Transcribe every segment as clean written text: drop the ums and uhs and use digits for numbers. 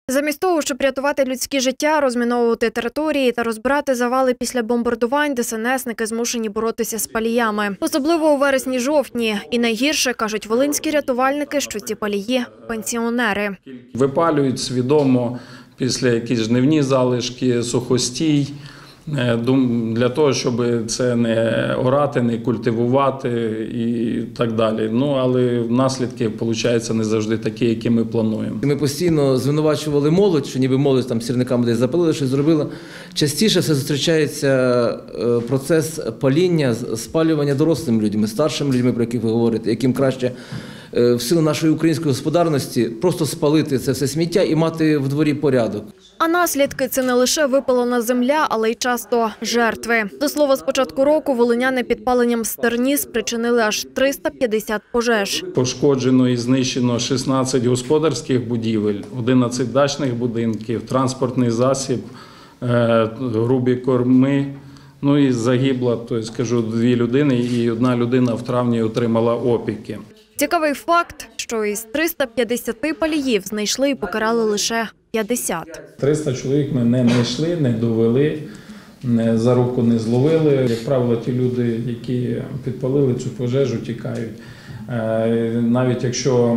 Замість того, щоб рятувати людські життя, розміновувати території та розбирати завали після бомбардувань, ДСНСники змушені боротися з паліями. Особливо у вересні-жовтні. І найгірше, кажуть волинські рятувальники, що ці палії – пенсіонери. Випалюють свідомо після якісь жнивні залишки, сухостій, для того, щоб це не орати, не культивувати і так далі. Але наслідки, виходить, не завжди такі, які ми плануємо. Ми постійно звинувачували молодь, що ніби молодь там сірниками десь запалила, щось зробила. Частіше все зустрічається процес паління, спалювання дорослими людьми, старшими людьми, про яких ви говорите, яким краще в силу нашої української господарності просто спалити це все сміття і мати в дворі порядок. А наслідки – це не лише випалена земля, але й часто жертви. До слова, з початку року волиняни підпаленням стерні спричинили аж 350 пожеж. Пошкоджено і знищено 16 господарських будівель, 11 дачних будинків, транспортний засіб, грубі корми. І загибло, скажу, 2 людини, і 1 людина в травні отримала опіки. Цікавий факт, що із 350 паліїв знайшли і покарали лише 50. 300 чоловік ми не знайшли, не довели, за руку не зловили. Як правило, ті люди, які підпалили цю пожежу, тікають. Навіть якщо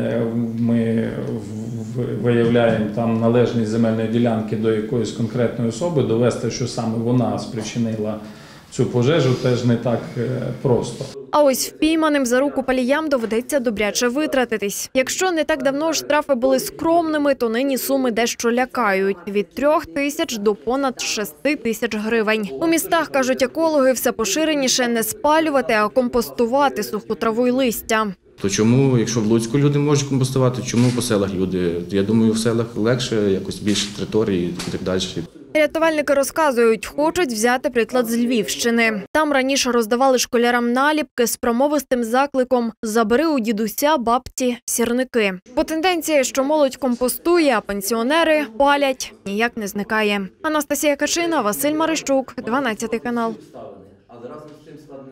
ми виявляємо там належність земельної ділянки до якоїсь конкретної особи, довести, що саме вона спричинила цю пожежу, теж не так просто. А ось впійманим за руку паліям доведеться добряче витратитись. Якщо не так давно штрафи були скромними, то нині суми дещо лякають – від 3 тисяч до понад 6 тисяч гривень. У містах, кажуть екологи, все поширеніше не спалювати, а компостувати суху траву й листя. То чому, якщо в Луцьку люди можуть компостувати, чому по селах люди? Я думаю, в селах легше, якось більше території і так далі. Рятувальники розказують, хочуть взяти приклад з Львівщини. Там раніше роздавали школярам наліпки з промовистим закликом «Забери у дідуся, бабці, сірники». Бо тенденція, що молодь компостує, а пенсіонери палять, ніяк не зникає. Анастасія Качина, Василь Марищук, 12 канал.